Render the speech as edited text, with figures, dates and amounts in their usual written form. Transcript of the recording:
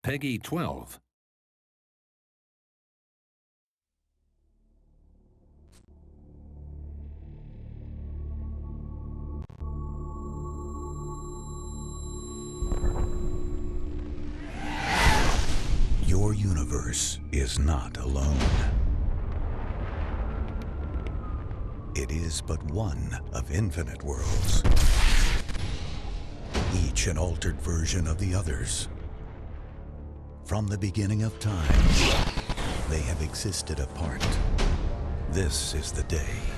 Peggy 12. Your universe is not alone. It is but one of infinite worlds, each an altered version of the others. From the beginning of time, they have existed apart. This is the day